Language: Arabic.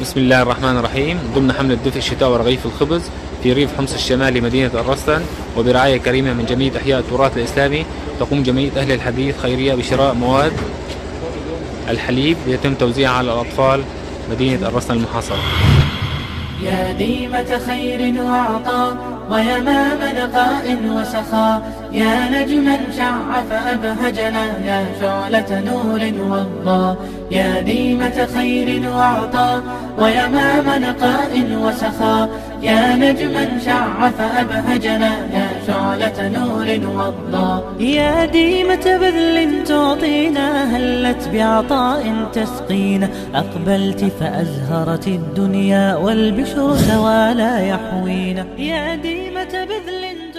بسم الله الرحمن الرحيم. ضمن حملة دفء الشتاء ورغيف الخبز في ريف حمص الشمالي مدينة الرستن، وبرعاية كريمة من جمعية إحياء التراث الإسلامي، تقوم جمعية أهل الحديث خيرية بشراء مواد الحليب يتم توزيعها على الأطفال مدينة الرستن المحاصرة. يا ديمة خير وعطاء ويمام نقاء وسخاء، يا نجما شع فأبهجنا، يا شعلة نور وضاء. يا ديمة خير وعطاء ويمام نقاء وسخاء، يا نجما شع فأبهجنا، يا شعلة نور وضاء. يا ديمة بذل تعطينا، هلت بعطاء تسقينا، أقبلت فأزهرت الدنيا والبشر توالى يحوينا. يا ديمة بذل